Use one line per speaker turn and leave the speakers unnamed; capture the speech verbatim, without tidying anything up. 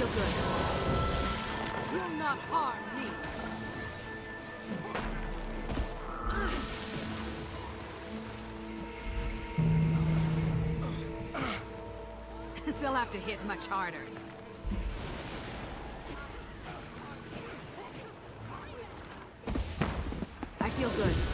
feel good. Will not harm me. They'll have to hit much harder. I feel good.